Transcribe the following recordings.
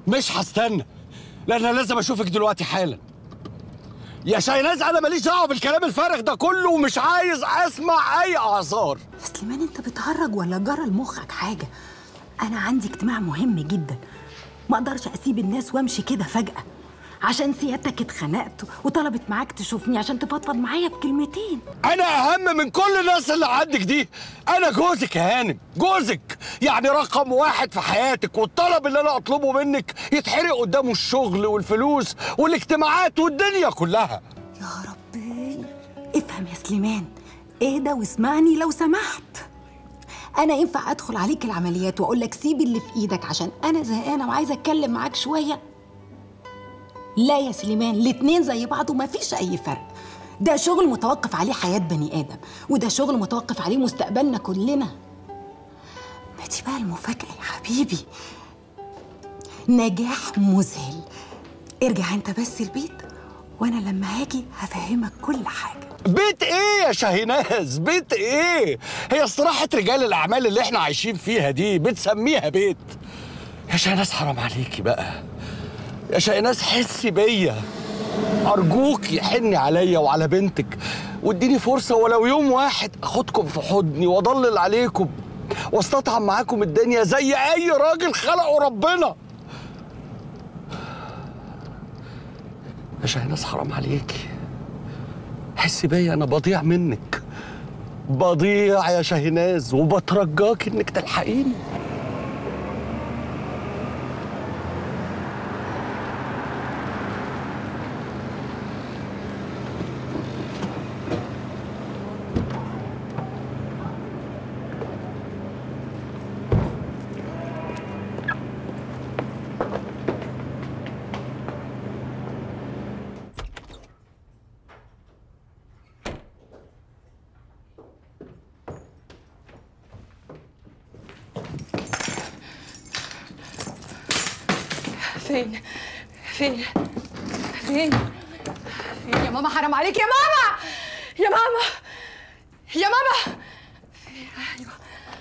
مش هستنى، لان انا لازم اشوفك دلوقتي حالا. يا شاهيناز انا ماليش دعوه بالكلام الفارغ ده كله، ومش عايز اسمع اي اعذار. سليمان انت بتهرج ولا جرى لمخك حاجه؟ انا عندي اجتماع مهم جدا، ما اقدرش اسيب الناس وامشي كده فجاه عشان سيادتك اتخنقت وطلبت معاك تشوفني عشان تفضفض معايا بكلمتين. انا اهم من كل الناس اللي عندك دي. انا جوزك يا هانم، جوزك يعني رقم واحد في حياتك، والطلب اللي انا اطلبه منك يتحرق قدامه الشغل والفلوس والاجتماعات والدنيا كلها. يا ربي افهم يا سليمان، اهدى واسمعني لو سمحت. انا ينفع ادخل عليك العمليات واقول لك سيب اللي في ايدك عشان انا زهقانه وعايزه اتكلم معاك شويه؟ لا يا سليمان، الاتنين زي بعض ومفيش اي فرق. ده شغل متوقف عليه حياه بني ادم، وده شغل متوقف عليه مستقبلنا كلنا. ما دي بقى المفاجاه يا حبيبي، نجاح مذهل. ارجع انت بس البيت وانا لما هاجي هفهمك كل حاجه. بيت ايه يا شاهيناز؟ بيت ايه؟ هي استراحة رجال الاعمال اللي احنا عايشين فيها دي بتسميها بيت؟ يا شاهيناز حرام عليكي بقى، يا شاهيناز حسي بيا ارجوكي، حني عليا وعلى بنتك واديني فرصة ولو يوم واحد اخدكم في حضني واضلل عليكم واستطعم معاكم الدنيا زي اي راجل خلقه ربنا. يا شاهيناز حرام عليكي، حسي بيا، انا بضيع منك، بضيع يا شاهيناز، وبترجاك انك تلحقيني. فين؟ فين؟ فين؟ فين يا ماما؟ حرام عليك يا ماما! يا ماما! يا ماما! ايوه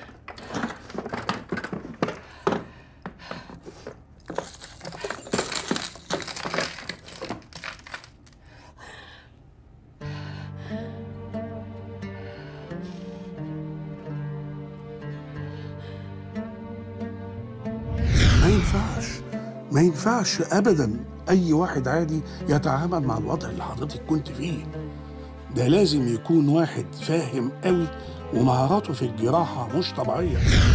ما ينفعش ابدا اي واحد عادي يتعامل مع الوضع اللي حضرتك كنت فيه ده. لازم يكون واحد فاهم قوي ومهاراته في الجراحه مش طبيعيه.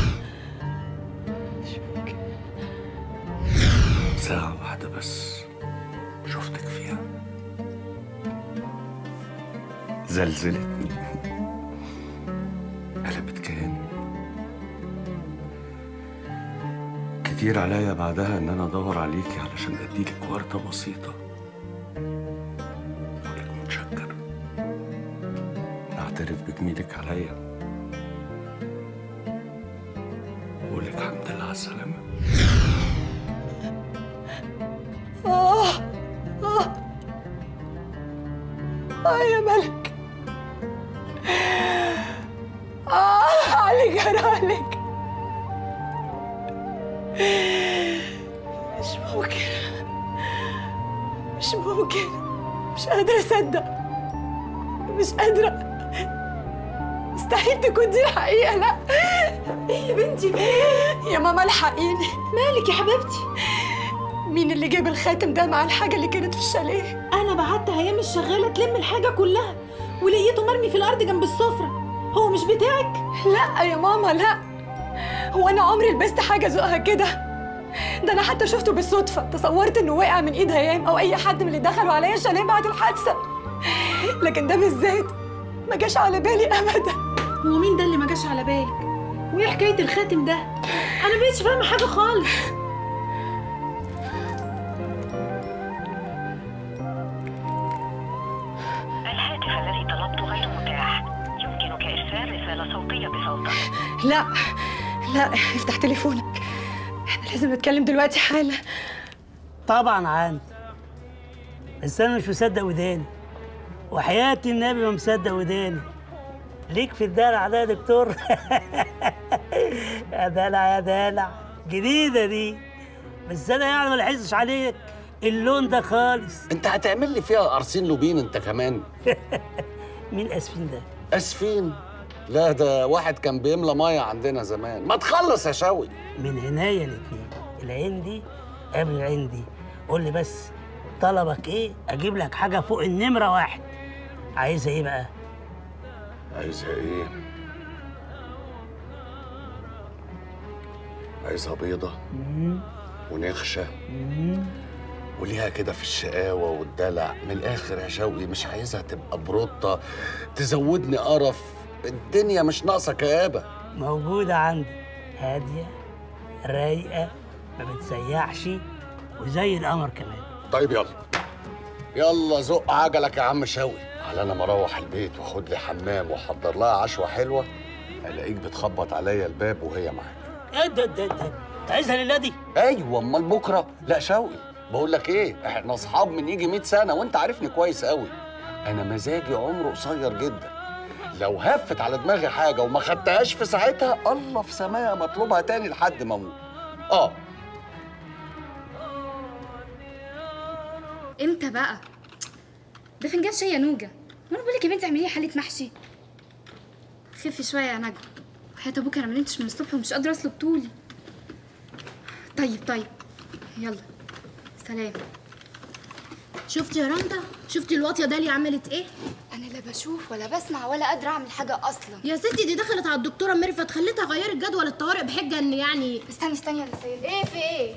ساعة واحدة بس شفتك فيها زلزلتني، قلبت كياني. كتير عليا بعدها ان انا ادور عليكي علشان اديلك وردة بسيطة اقولك متشكر، اعترف بجميلك عليا واقولك الحمد لله على السلامة. يا ملك، عليك عليك، مش ممكن، مش ممكن، مش قادرة أصدق، مش قادرة، مستحيل تكون دي الحقيقة. لا يا بنتي، يا ماما الحقيني. مالك يا حبيبتي؟ مين اللي جاب الخاتم ده مع الحاجة اللي كانت في الشاليه؟ انا بعت هيام الشغاله تلم الحاجه كلها ولقيته مرمي في الارض جنب السفره. هو مش بتاعك؟ لا يا ماما لا، هو انا عمري لبست حاجه ذوقها كده؟ ده انا حتى شفته بالصدفه، تصورت انه وقع من ايد هيام او اي حد من اللي دخلوا عليا الشاليه بعد الحادثه، لكن ده بالذات ما جاش على بالي ابدا. هو مين ده اللي ما جاش على بالك؟ وايه حكايه الخاتم ده؟ انا مبقتش فاهمه حاجه خالص. الهاتف الذي طلبته غير متاح، يمكنك إرسال رسالة صوتية بصوتك. لا لا، افتح تليفونك، احنا لازم نتكلم دلوقتي حالا. طبعا عندي، بس انا مش مصدق وداني، وحياة النبي ما مصدق وداني. ليك في الدلع ده يا دكتور؟ يا دلع يا دلع، جديدة دي. بس انا يعني ما لاحظش عليك اللون ده خالص. انت هتعمل لي فيها قرصين لوبين انت كمان؟ مين اسفين ده؟ اسفين؟ لا ده واحد كان بيملى ميه عندنا زمان. ما تخلص يا شوقي. من هنايا الاتنين، العين دي قبل العين دي. قول لي بس طلبك ايه؟ اجيب لك حاجه فوق النمره 1. عايزها ايه بقى؟ عايزها ايه؟ عايزها بيضة ونخشة وليها كده في الشقاوة والدلع. من الآخر يا شوقي مش عايزها تبقى بروطة تزودني قرف. الدنيا مش ناقصة كآبة. موجوده عندي، هاديه رايقه ما بتسيحش وزي القمر كمان. طيب يلا زق عجلك يا عم شوقي. على انا مروح البيت واخد لي حمام واحضر لها عشوة حلوة، الاقيك بتخبط عليا الباب وهي معاك. ايه ده عايزها لله دي؟ ايوه امال بكره؟ لا شوقي بقول لك ايه، احنا اصحاب من يجي 100 سنه وانت عارفني كويس قوي. انا مزاجي عمره قصير جدا. لو هفت على دماغي حاجه وما خدتهاش في ساعتها الله في سماها مطلوبها تاني لحد ما اموت. امتى بقى؟ ده فنجان شاي يا نوجه. وانا بقول لك يا بنتي اعملي لي حله محشي. خفي شويه يا نجم. وحياة ابوك انا ما نمتش من الصبح ومش قادره اسلق طولي. طيب يلا سلام. شفتي يا رندا؟ شفتي الواطيه داليا عملت ايه؟ انا لا بشوف ولا بسمع ولا قادره اعمل حاجه اصلا. يا ستي دي دخلت على الدكتوره ميرفت خلتها غيرت جدول الطوارئ بحجه ان يعني. استني يا سيد. ايه في ايه؟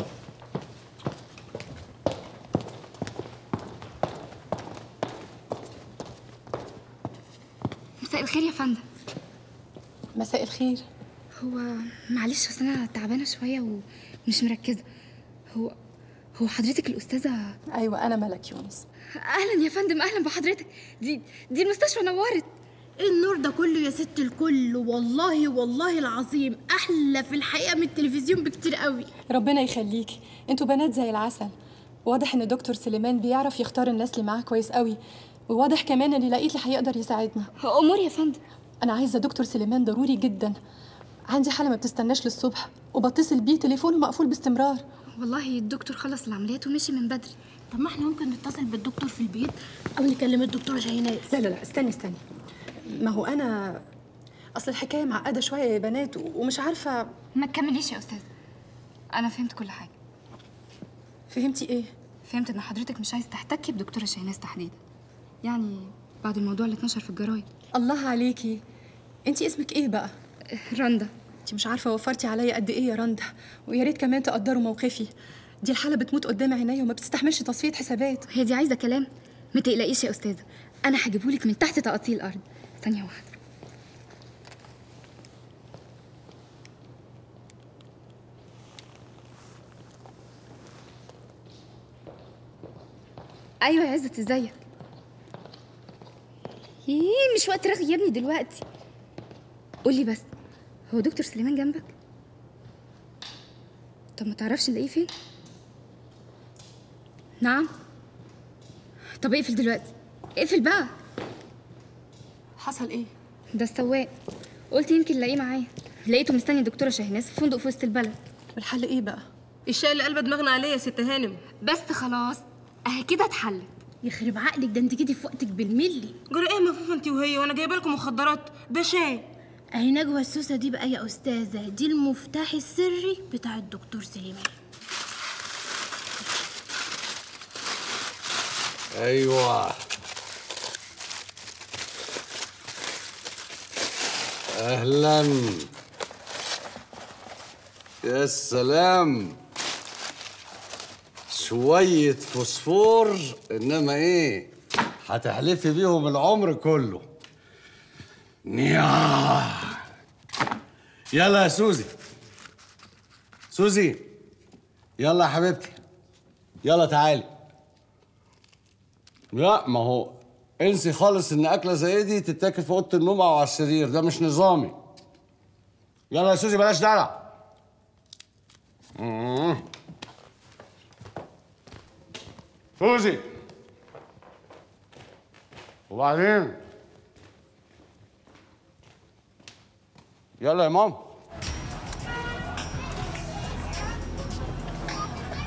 مساء الخير يا فندم. مساء الخير. هو معلش اصل انا تعبانه شويه ومش مركزه. هو حضرتك الاستاذه؟ ايوه انا ملك يونس. اهلا يا فندم. اهلا بحضرتك. دي المستشفى نورت. ايه النور ده كله يا ست الكل؟ والله العظيم احلى في الحقيقه من التلفزيون بكتير قوي. ربنا يخليكي، انتوا بنات زي العسل. واضح ان دكتور سليمان بيعرف يختار الناس اللي معاه كويس قوي، وواضح كمان ان لقيت اللي هيقدر يساعدنا. امور يا فندم. انا عايزه دكتور سليمان ضروري جدا. عندي حاله ما بتستناش للصبح وبتصل بيه تليفونه مقفول باستمرار. والله الدكتور خلص العمليات ومشي من بدري. طب ما احنا ممكن نتصل بالدكتور في البيت او نكلم الدكتوره شاهيناز. لا استني. ما هو انا اصل الحكايه معقده شويه يا بنات ومش عارفه. ما تكمليش يا استاذه. انا فهمت كل حاجه. فهمتي ايه؟ فهمت ان حضرتك مش عايز تحتكي بدكتوره شاهيناز تحديدا، يعني بعد الموضوع اللي اتنشر في الجرايد. الله عليكي، انتي اسمك ايه بقى؟ رندا. انتي مش عارفه وفرتي عليا قد ايه يا رندا، ويا ريت كمان تقدروا موقفي. دي الحاله بتموت قدام عينيا وما بتستحملش تصفيه حسابات. هي دي عايزه كلام؟ ما تقلقيش يا استاذه، انا هجيبهولك من تحت تقطيع الارض. ثانيه واحده. ايوه يا عزت ازيك؟ مش وقت رغي يا ابني دلوقتي. قولي بس، هو دكتور سليمان جنبك؟ طب ما تعرفش نلاقيه فين؟ نعم. طب اقفل دلوقتي، اقفل بقى. حصل ايه؟ ده السواق، قلت يمكن نلاقيه معايا. لقيته مستني الدكتوره شاهيناز في فندق في وسط البلد. والحل ايه بقى؟ الشاي اللي قلبت دماغنا عليه يا ست هانم. بس خلاص اهي كده اتحلت. يخرب عقلك، ده انت جيتي في وقتك بالملي. جرى ايه مفوفه انت وهي وانا جايبه لكم مخدرات؟ ده شاي. اهي نجوى السوسه دي بقى يا استاذه، دي المفتاح السري بتاع الدكتور سليمان. ايوه اهلا. يا سلام، شويه فوسفور انما ايه هتحلفي بيهم العمر كله. يلا يا سوزي يلا يا حبيبتي، يلا تعالي. لا ما هو انسي خالص ان اكله زي دي تتاكل في اوضه النوم او على السرير، ده مش نظامي. يلا يا سوزي بلاش دلع. سوزي وبعدين يلا يا ماما.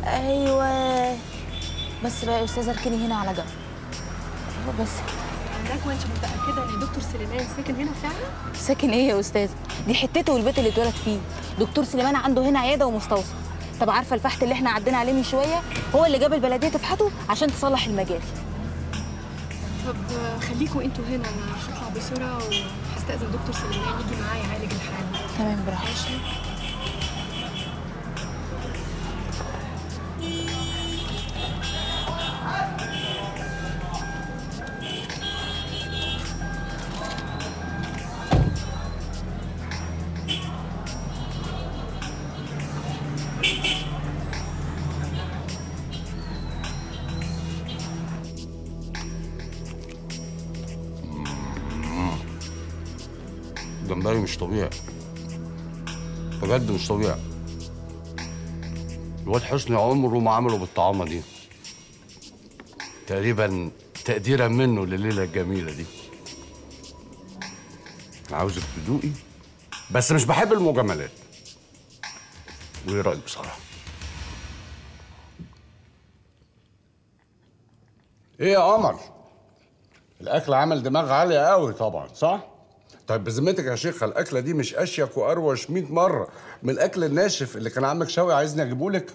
ايوه بس بقى يا استاذه اركني هنا على جنب. ايوه بس نجوى انت متاكده ان دكتور سليمان ساكن هنا فعلا؟ ساكن ايه يا استاذه؟ دي حتته والبيت اللي اتولد فيه. دكتور سليمان عنده هنا عياده ومستوصف. طب عارفه الفحت اللي احنا عدينا عليه من شويه؟ هو اللي جاب البلديه تفحته عشان تصلح المجاري. طب خليكوا انتوا هنا، انا هطلع بسرعه وهستاذن دكتور سليمان يجي معايا يعالج الحاله. تمام براحتك. جمبري مش طبيعي بجد، مش طبيعي. الواد حسني عمره ما عمله بالطعامه دي، تقريبا تقديرا منه لليله الجميله دي. انا عاوزك تدوقي بس مش بحب المجاملات. وايه رايك بصراحه؟ ايه يا قمر؟ الاكل عمل دماغ عاليه قوي طبعا، صح؟ طيب بذمتك يا شيخه الاكله دي مش اشيك واروش 100 مره من الاكل الناشف اللي كان عمك شوقي عايزني اجيبهولك؟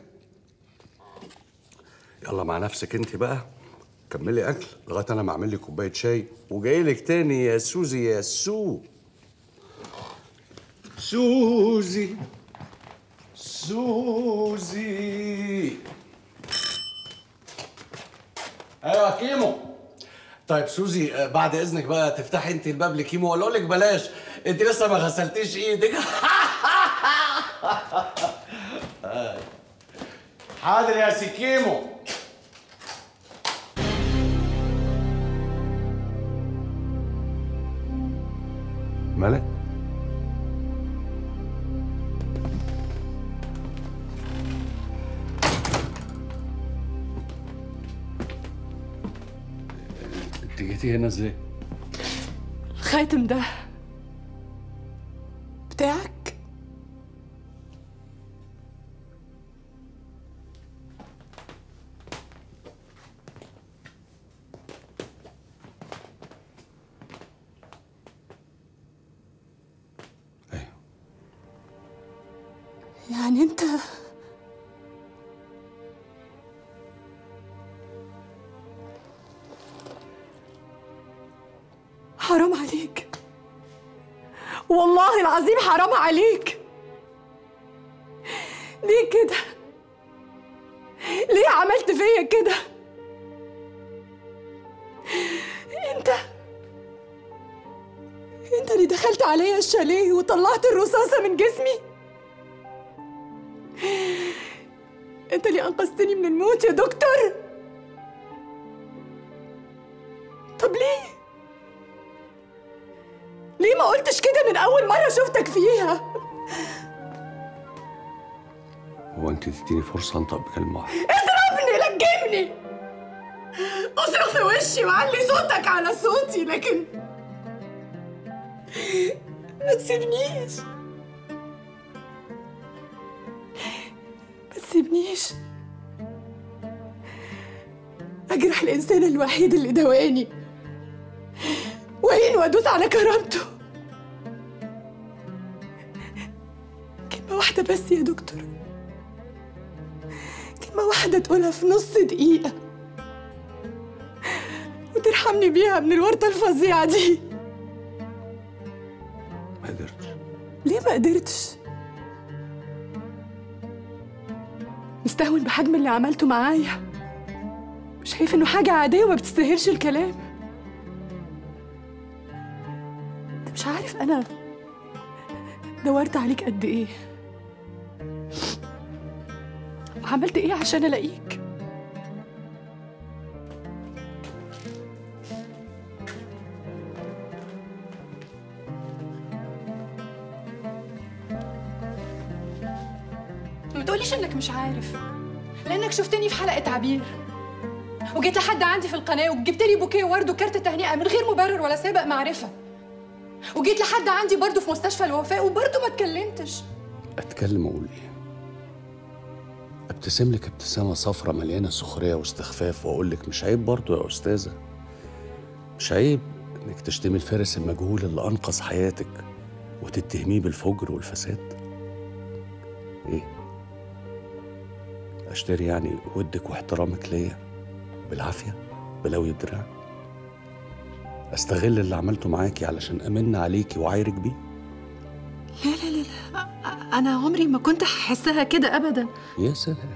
يلا مع نفسك انت بقى كملي اكل لغايه انا ما اعمل لي كوبايه شاي وجاي لك تاني يا سوزي يا سوزي ايوه كيمو. طيب سوزي بعد اذنك بقى تفتحي انت الباب لكيمو ولا اقول لك بلاش؟ انت لسه ما غسلتيش ايدك. حاضر يا سي كيمو. مالك؟ انت جيتي هنا ازاي؟ الخاتم ده بتاعك؟ ايوه. يعني انت حرام عليك، والله العظيم حرام عليك. ليه كده؟ ليه عملت فيا كده؟ انت اللي دخلت عليا الشاليه وطلعت الرصاصة من جسمي. انت اللي انقذتني من الموت يا دكتور. طب ليه ما قلتش كده من اول مرة شفتك فيها؟ هو انت تديني فرصه انطق بكلمه واحده؟ اضربني، لجمني، اصرخ في وشي وعلي صوتك على صوتي، لكن ما تسيبنيش، ما تسيبنيش اجرح الانسان الوحيد اللي دواني واهين وادوس على كرامته. كلمة واحدة بس يا دكتور، كلمة واحدة تقولها في نص دقيقة وترحمني بيها من الورطة الفظيعة دي. ما قدرتش. ليه ما قدرتش؟ مستهون بحجم اللي عملته معايا، شايف انه حاجة عادية وما بتستاهلش الكلام. انت مش عارف انا دورت عليك قد ايه وعملت ايه عشان الاقيك. ما تقوليش انك مش عارف، لانك شفتني في حلقة عبير وجيت لحد عندي في القناة وجبت لي بوكيه ورد وكارت تهنئة من غير مبرر ولا سابق معرفة، وجيت لحد عندي برضه في مستشفى الوفاء وبرضه ما اتكلمتش. اتكلم اقول ايه؟ ابتسم لك ابتسامه صفرة مليانه سخريه واستخفاف واقول لك مش عيب برضه يا استاذه؟ مش عيب انك تشتمي الفارس المجهول اللي انقذ حياتك وتتهميه بالفجر والفساد؟ ايه؟ اشتري يعني ودك واحترامك ليا بالعافيه بلوي الدراع؟ استغل اللي عملته معاكي علشان امن عليكي وعايرك بيه؟ لا لا لا لا، أنا عمري ما كنت هحسها كده أبدا. يا سلام،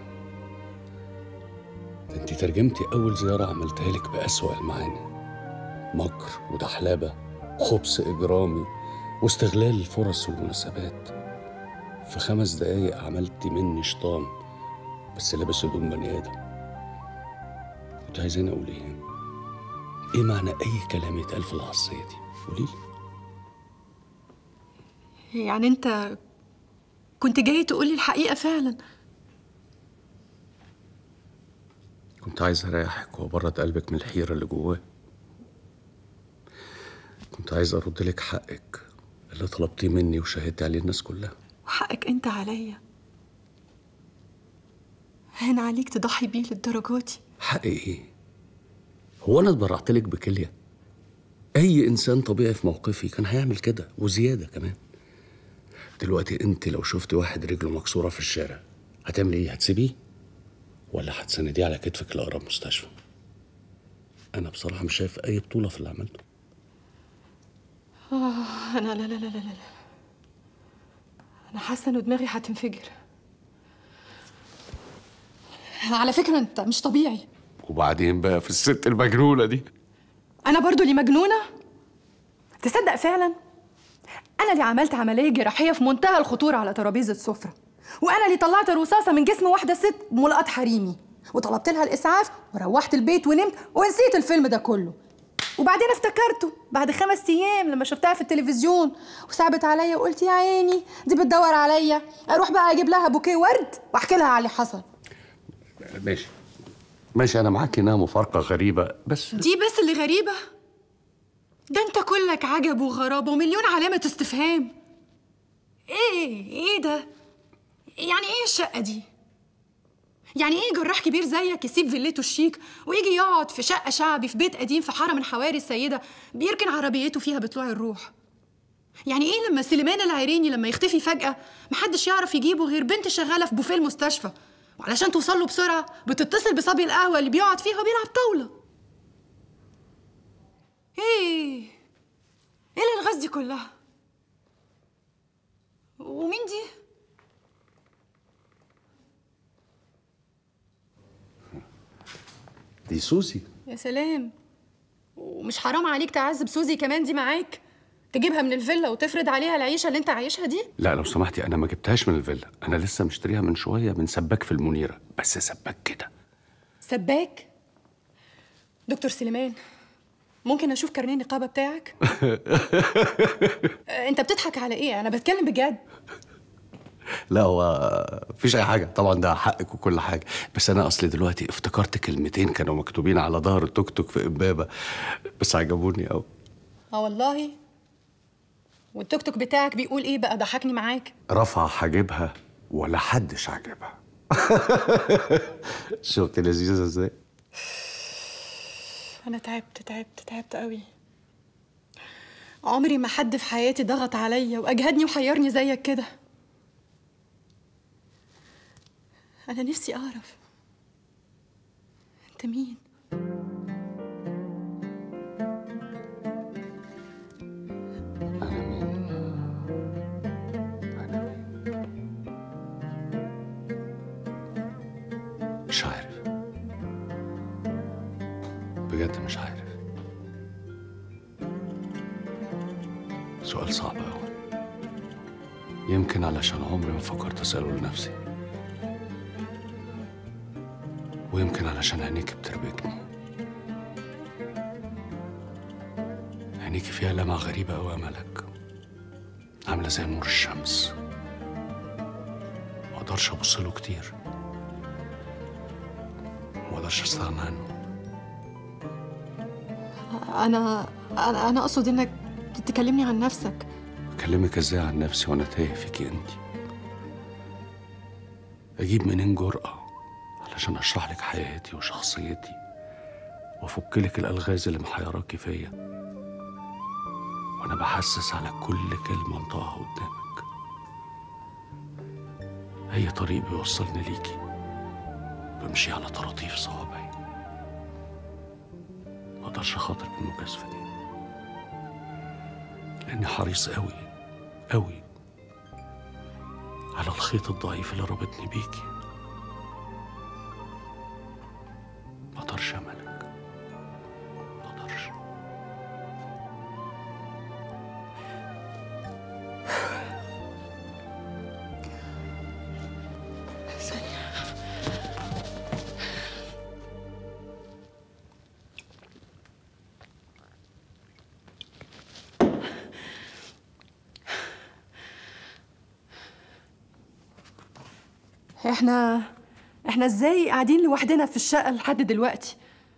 ده انت ترجمتي اول زياره عملتها لك باسوأ المعاني، مكر ودحلبه، خبث اجرامي واستغلال الفرص والمناسبات. في 5 دقايق عملتي مني شيطان بس لابس هدوم بني ادم. كنت عايزين اقول ايه؟ ايه معنى اي كلام يتقال في العصيه دي؟ قوليلي. يعني أنت كنت جاي تقولي الحقيقة فعلا؟ كنت عايز اريحك وابرد قلبك من الحيره اللي جواه. كنت عايز ارد لك حقك اللي طلبتيه مني وشهدت عليه الناس كلها. وحقك أنت عليا، هان عليك تضحي بيه للدرجة دي. حقي ايه؟ هو انا اتبرعت لك بكليه؟ اي انسان طبيعي في موقفي كان هيعمل كده وزياده كمان. دلوقتي انت لو شفت واحد رجله مكسوره في الشارع هتعمل ايه؟ هتسيبيه ولا هتسنديه على كتفك لاقرب مستشفى؟ انا بصراحه مش شايف اي بطوله في اللي عملته. أنا لا لا لا لا لا، أنا حاسة إن دماغي هتنفجر. على فكرة أنت مش طبيعي. وبعدين بقى في الست المجنونه دي؟ أنا برضو اللي مجنونة؟ تصدق فعلا أنا اللي عملت عملية جراحية في منتهى الخطورة على ترابيزة سفرة، وأنا اللي طلعت الرصاصة من جسم واحدة ست ملقط حريمي، وطلبت لها الإسعاف وروحت البيت ونمت ونسيت الفيلم ده كله. وبعدين افتكرته بعد 5 أيام لما شفتها في التلفزيون وصعبت عليا وقلت يا عيني دي بتدور عليا، أروح بقى أجيب لها بوكيه ورد وأحكي لها على اللي حصل. ماشي انا معاك انها مفارقه غريبه، بس دي بس اللي غريبة؟ ده انت كلك عجب وغرابة ومليون علامة استفهام. ايه ده؟ يعني ايه الشقة دي؟ يعني ايه جراح كبير زيك يسيب فيلته الشيك ويجي يقعد في شقة شعبي في بيت قديم في حارة من حواري السيدة بيركن عربيته فيها بطلوع الروح؟ يعني ايه لما سليمان العريني لما يختفي فجأة محدش يعرف يجيبه غير بنت شغالة في بوفيه المستشفى، وعلشان توصل له بسرعة بتتصل بصبي القهوة اللي بيقعد فيها وبيلعب طاولة؟ ايه الالغاز دي كلها؟ ومين دي؟ دي سوزي. يا سلام، ومش حرام عليك تعذب سوزي كمان دي معاك؟ تجيبها من الفيلا وتفرض عليها العيشة اللي انت عايشها دي؟ لا لو سمحتي، انا ما جبتهاش من الفيلا، انا لسه مشتريها من شويه من سباك في المنيره، بس سباك كده. سباك؟ دكتور سليمان، ممكن اشوف كارنيه النقابه بتاعك؟ انت بتضحك على ايه؟ انا بتكلم بجد. لا هو مفيش اي حاجه طبعا، ده حقك وكل حاجه، بس انا اصلي دلوقتي افتكرت كلمتين كانوا مكتوبين على ظهر التوك توك في امبابه بس عجبوني قوي. والله؟ والتوك توك بتاعك بيقول ايه بقى؟ ضحكني معاك. رفع حاجبها ولا حدش عجبها. شفت لذيذه ازاي؟ انا تعبت قوي. عمري ما حد في حياتي ضغط عليا واجهدني وحيرني زيك كده. انا نفسي اعرف انت مين؟ مش عارف بجد، مش عارف. سؤال صعب أوي، يمكن علشان عمري ما فكرت أسأله لنفسي، ويمكن علشان عينيك بتربكني. عينيكي فيها لمعة غريبة أوي يا ملك، عاملة زي نور الشمس، مقدرش أبصله كتير، مقدرش أستغنى عنه. أنا أقصد إنك تكلمني عن نفسك. أكلمك إزاي عن نفسي وأنا تايه فيكي أنتي؟ أجيب منين جرأة علشان اشرح لك حياتي وشخصيتي وافك لك الالغاز اللي محيراكي فيا، وانا بحسس على كل كلمه انطقها قدامك. اي طريق بيوصلني ليكي بمشي على طراطيف صوابعي، ما اقدرش اخاطر بالمجازفه دي لاني حريص قوي قوي على الخيط الضعيف اللي رابطني بيكي. ما اقدرش يا ملك، ما اقدرش. احنا ازاي قاعدين لوحدنا في الشقة لحد دلوقتي؟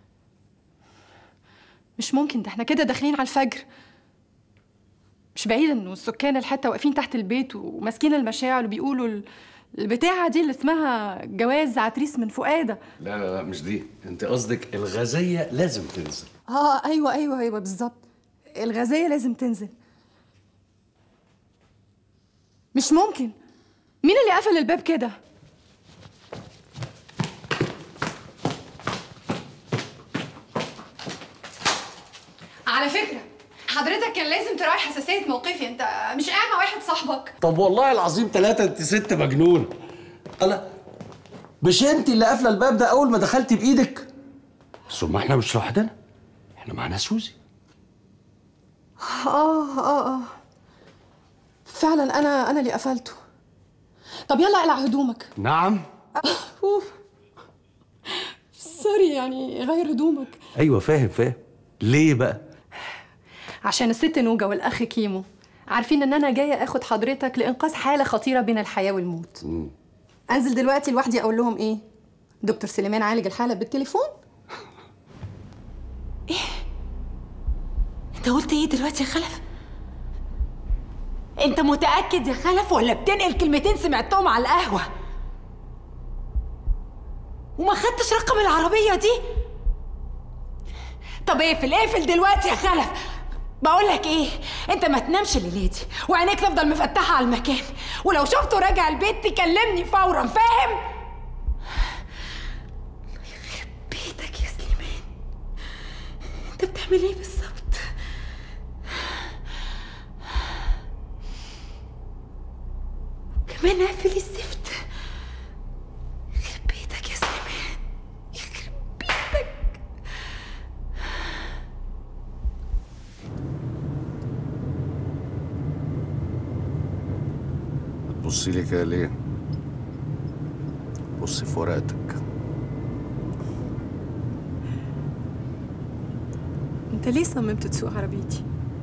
مش ممكن، ده احنا كده داخلين على الفجر. مش بعيد انه السكان الحتة واقفين تحت البيت وماسكين المشاعل وبيقولوا البتاعة دي اللي اسمها جواز عتريس من فؤادة. لا لا لا، مش دي، انت قصدك الغازية لازم تنزل. ايوه بالظبط، الغازية لازم تنزل. مش ممكن، مين اللي قفل الباب كده؟ على فكرة حضرتك كان لازم تراعي حساسية موقفي، انت مش قاعد مع واحد صاحبك. طب والله العظيم 3 انت ست مجنون. انا مش انت اللي قافله الباب ده اول ما دخلتي بايدك؟ ثم احنا مش لوحدنا، احنا معانا سوزي. فعلا انا اللي قفلته. طب يلا اقلع هدومك. نعم. سوري، يعني غير هدومك. ايوه فاهم. ليه بقى؟ عشان الست نوجة والاخ كيمو عارفين ان انا جايه اخد حضرتك لانقاذ حاله خطيره بين الحياه والموت. انزل دلوقتي لوحدي اقول لهم ايه؟ دكتور سليمان عالج الحاله بالتليفون؟ ايه؟ انت قلت ايه دلوقتي يا خلف؟ انت متاكد يا خلف ولا بتنقل كلمتين سمعتهم على القهوه؟ وما خدتش رقم العربيه دي؟ طب اقفل دلوقتي يا خلف. بقول لك ايه، انت ما تنامش الليله دي وعينيك تفضل مفتحه على المكان، ولو شفته راجع البيت تكلمني فورا، فاهم؟ الله يخرب بيتك يا سليمان، انت بتعمل ايه بالظبط؟ كمان قافل الزفت. يخرب بيتك يا سليمان، يخرب بيتك. بصي لي كده ليه؟ بصي في ورقتك. انت ليه صممت تسوق عربيتي؟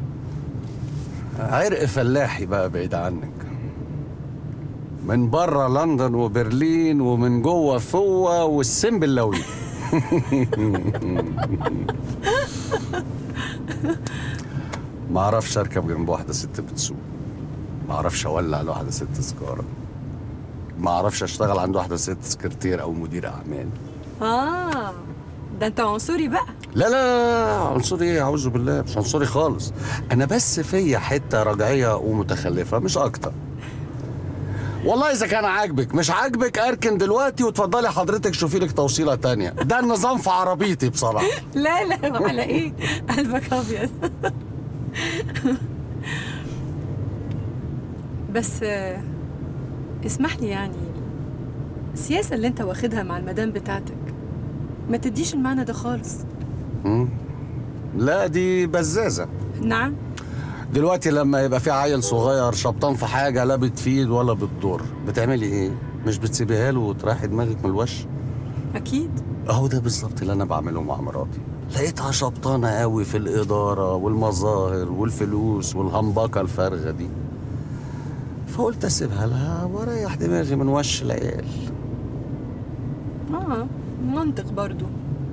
عرق فلاحي بقى بعيد عنك. من بره لندن وبرلين ومن جوه فوة والسنبلاوي. ما اعرفش اركب جنب واحده ست بتسوق، ما اعرفش اولع لواحده ست سيجاره، ما اعرفش اشتغل عند واحده ست سكرتير او مدير اعمال. ده انت عنصري بقى. لا عنصري ايه؟ اعوذ بالله، مش عنصري خالص. انا بس فيا حته رجعيه ومتخلفه مش اكتر. والله اذا كان عاجبك، مش عاجبك اركن دلوقتي وتفضلي حضرتك شوفي لك توصيله تانية. ده النظام في عربيتي بصراحه. لا على ايه؟ قلبك ابيض. بس اسمح لي، يعني السياسه اللي انت واخدها مع المدام بتاعتك ما تديش المعنى ده خالص. لا دي بزازه. نعم. دلوقتي لما يبقى في عيل صغير شبطان في حاجه لا بتفيد ولا بتضر، بتعملي ايه؟ مش بتسيبيها له وتريحي دماغك من الوش؟ اكيد. اهو ده بالظبط اللي انا بعمله مع مراتي. لقيتها شبطانه قوي في الاداره والمظاهر والفلوس والهمبكه الفارغه دي، فقلت اسيبها لها واريح دماغي من وش العيال. منطق برضو.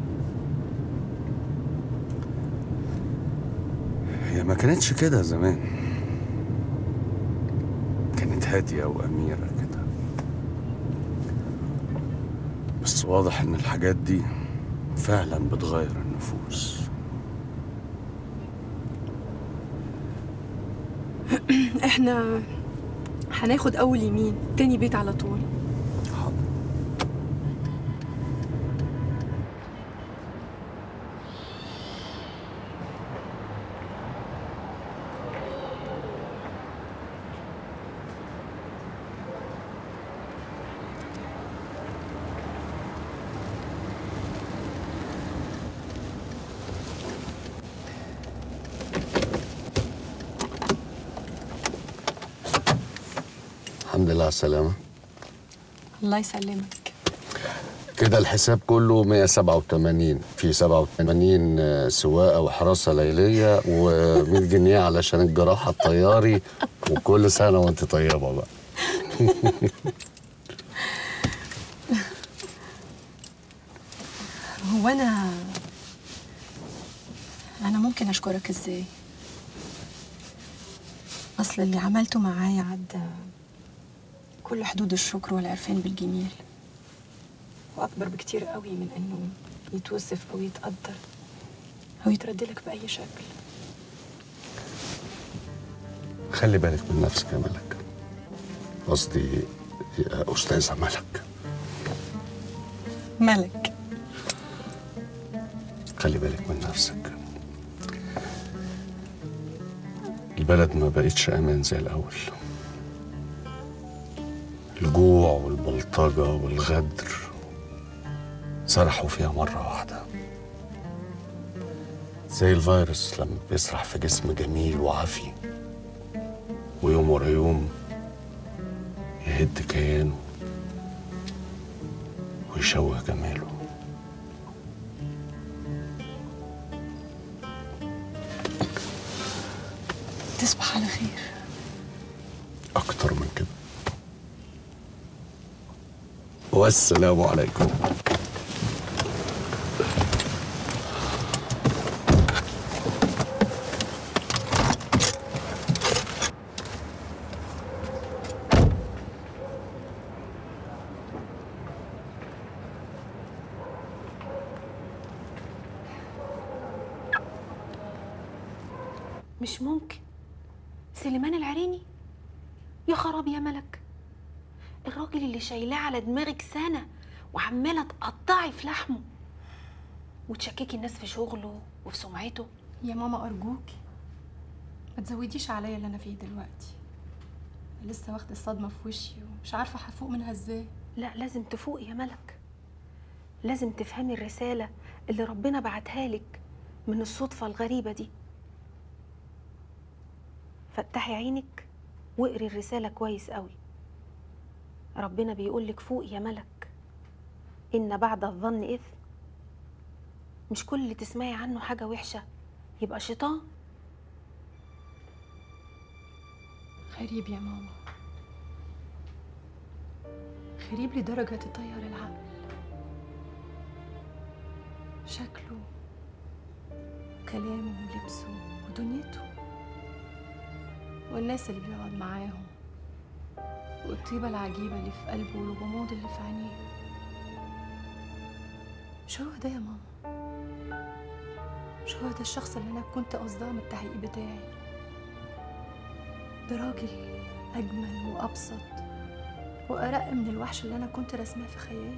هي ما كانتش كده زمان، كانت هاديه واميره كده. بس واضح ان الحاجات دي فعلا بتغير النفوس. احنا هناخد اول يمين، تاني بيت على طول. الحمد لله على السلامة. الله يسلمك. كده الحساب كله 187، في 87 سواقة وحراسة ليلية و100 جنيه علشان الجراحة الطياري، وكل سنة وانت طيبة بقى. هو أنا ممكن أشكرك إزاي؟ أصل اللي عملته معايا عدى كل حدود الشكر والعرفان بالجميل، وأكبر بكتير قوي من إنه يتوصف أو يتقدر أو يتردلك بأي شكل. خلي بالك من نفسك يا ملك، قصدي يا أستاذة ملك. ملك، خلي بالك من نفسك. البلد ما بقتش أمان زي الأول. الجوع والبلطجة والغدر سرحوا فيها مرة واحدة، زي الفيروس لما بيسرح في جسم جميل وعافي، ويوم ورا يوم يهد كيانه ويشوه جماله. تصبح على خير. أكتر من كده. والسلام عليكم. مش ممكن. سليمان العريني؟ يا خراب يا ملك، الراجل اللي شايلاه على دماغك سنة وعمالة تقطعي في لحمه وتشككي الناس في شغله وفي سمعته. يا ماما أرجوكي ما تزوديش عليا اللي أنا فيه دلوقتي. لسه واخدة الصدمة في وشي ومش عارفة هفوق منها ازاي. لا، لازم تفوقي يا ملك، لازم تفهمي الرسالة اللي ربنا بعتها لك من الصدفة الغريبة دي. فتحي عينك واقري الرسالة كويس قوي. ربنا بيقولك فوق يا ملك، إن بعد الظن إثم. مش كل اللي تسمعي عنه حاجة وحشة يبقى شيطان. غريب يا ماما، غريب لدرجة تطير العقل. شكله وكلامه ولبسه ودنيته والناس اللي بيقعد معاهم والطيبة العجيبة اللي في قلبه والغموض اللي في عينيه. مش هو ده يا ماما، مش هو ده الشخص اللي أنا كنت قصداه من التحقيق بتاعي. ده راجل أجمل وأبسط وأرق من الوحش اللي أنا كنت رسماه في خيالي.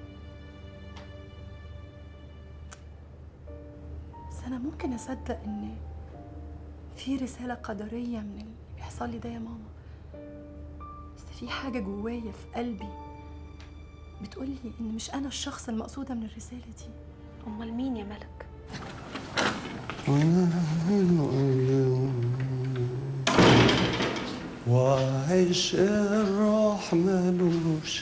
بس أنا ممكن أصدق إن في رسالة قدرية من اللي بيحصل لي ده يا ماما، بس في حاجة جوايا في قلبي بتقولي إن مش أنا الشخص المقصودة من الرسالة دي. أمال مين يا ملك؟ وعيش الروح ملوش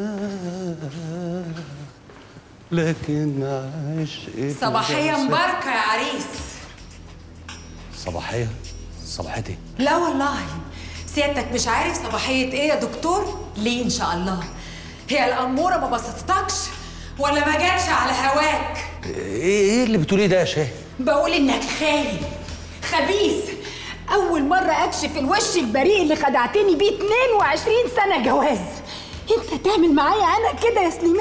لكن عشق صباحية مباركة يا عريس. صباحية؟ صباحية ايه؟ لا والله سيادتك مش عارف صباحية ايه يا دكتور؟ ليه ان شاء الله؟ هي الأمورة ما بسطتكش ولا ما جاتش على هواك؟ ايه اللي بتقوليه ده يا شاهد؟ بقول انك خاين خبيث. أول مرة أكشف الوش البريء اللي خدعتني بيه 22 سنة جواز. أنت تعمل معايا أنا كده يا سليمان؟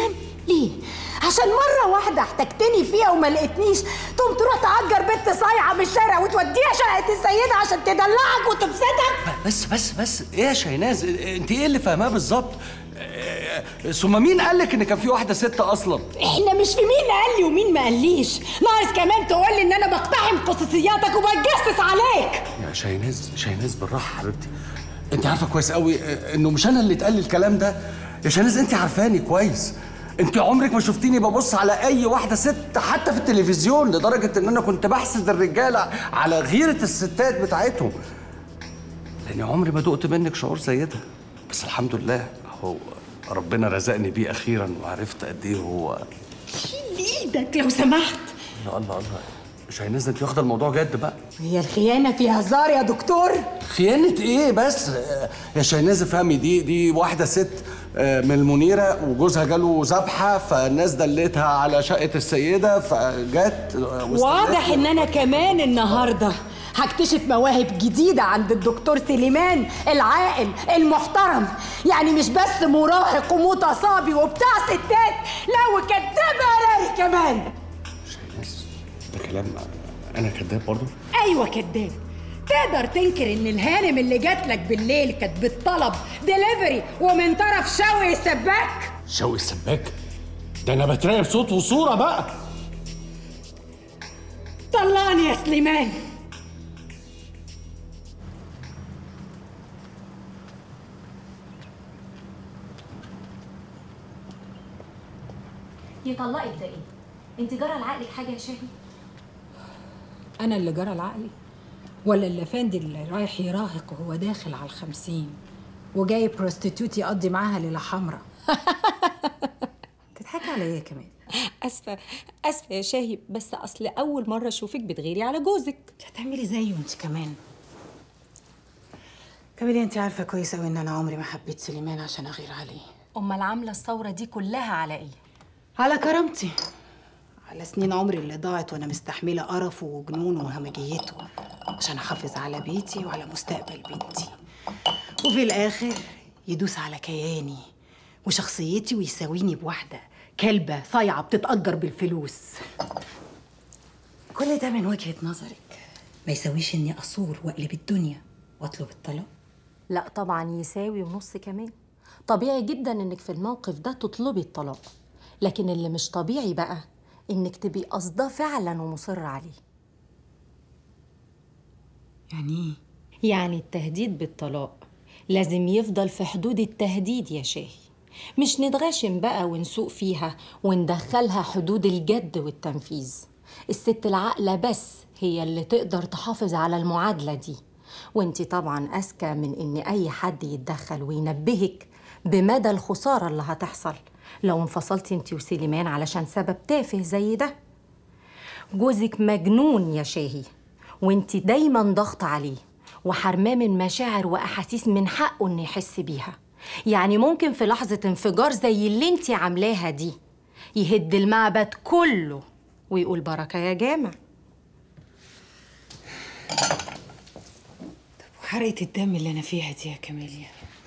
ليه؟ عشان مرة واحدة احتجتني فيها وما لقيتنيش تقوم تروح تأجر بنت صايعة من الشارع وتوديها شقة السيدة عشان تدلعك وتبسطك؟ بس ايه يا شاهيناز؟ انت ايه اللي فاهماه بالظبط؟ ثم مين قالك ان كان في واحدة ست اصلا؟ احنا مش في مين قال لي ومين ما قاليش، ناقص كمان تقول لي ان انا بقتحم خصوصياتك وبتجسس عليك. يا شاهيناز بالراحة حبيبتي، انت عارفة كويس قوي انه مش انا اللي اتقال لي الكلام ده. يا شاهيناز انت عارفاني كويس، انت عمرك ما شفتيني ببص على اي واحده ست حتى في التلفزيون، لدرجه ان انا كنت بحسد الرجاله على غيره الستات بتاعتهم، لاني عمري ما دقت منك شعور زي ده. بس الحمد لله هو ربنا رزقني بيه اخيرا، وعرفت قد ايه هو. شيل ايدك لو سمحت. الله شاهيناز انت واخده الموضوع جد بقى. هي الخيانه في هزار يا دكتور؟ خيانه ايه بس يا شاهيناز؟ افهمي، دي واحده ست من المنيره وجوزها جاله ذبحه، فالناس دلتها على شقه السيده فجت. واضح ان انا كمان النهارده هكتشف مواهب جديده عند الدكتور سليمان العاقل المحترم، يعني مش بس مراهق ومتصابي وبتاع ستات، لا وكداب علي كمان. شاهيناز ده كلام انا كداب برضه؟ ايوه كداب. تقدر تنكر ان الهانم اللي جات لك بالليل كانت بالطلب ديليفري ومن طرف شوقي السباك؟ شوقي السباك؟ ده انا بتراقب صوت وصوره بقى. طلعني يا سليمان. يطلقك ده ايه؟ انت جرى لعقلك حاجه يا شاهي؟ انا اللي جرى لعقلي؟ ولا الافندي اللي رايح يراهق وهو داخل على 50 وجاي بروستيتيوت يقضي معاها ليله حمراء؟ تضحكي على ايه كمان؟ اسفه يا شاهي، بس اصل اول مره اشوفك بتغيري على جوزك. هتعملي زيه انت كمان. كاميليا انت عارفه كويس قوي ان انا عمري ما حبيت سليمان عشان اغير عليه. امال عامله الثوره دي كلها على ايه؟ على كرامتي، على سنين عمري اللي ضاعت وانا مستحمله قرفه وجنونه وهمجيته عشان احافظ على بيتي وعلى مستقبل بنتي، وفي الاخر يدوس على كياني وشخصيتي ويساويني بواحده كلبه صايعه بتتأجر بالفلوس. كل ده من وجهه نظرك ما يساويش اني اصور واقلب الدنيا واطلب الطلاق؟ لا طبعا يساوي ونص كمان. طبيعي جدا انك في الموقف ده تطلبي الطلاق، لكن اللي مش طبيعي بقى انك تبقي قصده فعلا ومصره عليه. يعني ايه؟ يعني التهديد بالطلاق لازم يفضل في حدود التهديد يا شاهي، مش نتغاشم بقى ونسوق فيها وندخلها حدود الجد والتنفيذ. الست العاقلة بس هي اللي تقدر تحافظ على المعادلة دي، وانتي طبعا أذكى من ان اي حد يتدخل وينبهك بمدى الخسارة اللي هتحصل لو انفصلتي انتي وسليمان علشان سبب تافه زي ده. جوزك مجنون يا شاهي، وانتي دايما ضغط عليه وحرماه من مشاعر واحاسيس من حقه انه يحس بيها. يعني ممكن في لحظة انفجار زي اللي انتي عاملاها دي يهد المعبد كله ويقول بركة يا جامع. طب وحرقة الدم اللي انا فيها دي يا كاميليا؟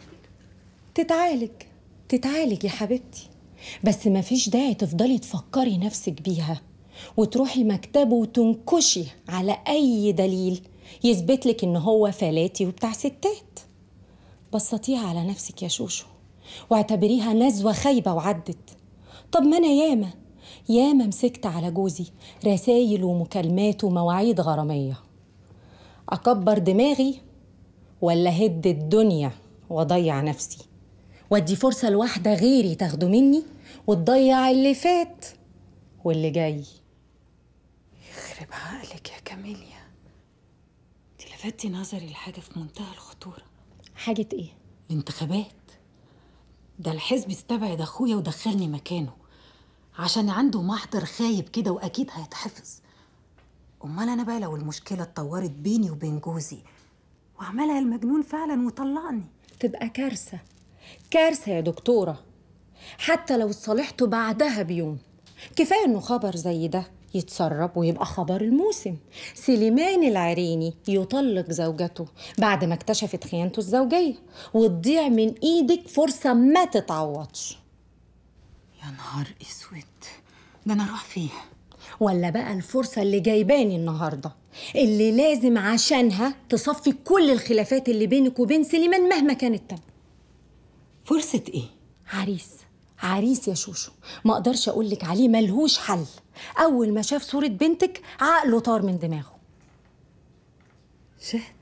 تتعالج يا حبيبتي، بس مفيش داعي تفضلي تفكري نفسك بيها وتروحي مكتبه وتنكشي على أي دليل يثبتلك إن هو فلاتي وبتاع ستات. بسطيها على نفسك يا شوشو واعتبريها نزوة خايبة وعدت. طب ما أنا ياما مسكت على جوزي رسايل ومكالمات ومواعيد غرامية. أكبر دماغي ولا هد الدنيا وأضيع نفسي وادي فرصة لواحدة غيري تاخده مني وتضيع اللي فات واللي جاي؟ يخرب عقلك يا كاميليا، انت لفتي نظري لحاجة في منتهى الخطورة. حاجة ايه؟ الانتخابات. ده الحزب استبعد اخويا ودخلني مكانه عشان عنده محضر خايب كده واكيد هيتحفظ. امال انا بقى لو المشكلة اتطورت بيني وبين جوزي وعملها المجنون فعلا وطلقني، تبقى كارثة يا دكتورة، حتى لو اتصالحتوا بعدها بيوم. كفاية انه خبر زي ده يتسرب ويبقى خبر الموسم. سليمان العريني يطلق زوجته بعد ما اكتشفت خيانته الزوجية وتضيع من ايدك فرصة ما تتعوضش. يا نهار اسود، ده انا اروح فيه. ولا بقى الفرصة اللي جايباني النهاردة اللي لازم عشانها تصفي كل الخلافات اللي بينك وبين سليمان مهما كانت تم. فرصة ايه؟ عريس يا شوشو، ما اقدرش اقولك عليه ملهوش حل. اول ما شاف صورة بنتك عقله طار من دماغه. شهد